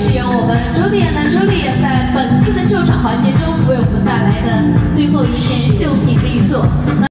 是由我们周点的周丽在本次的秀场环节中为我们带来的最后一件秀品力作。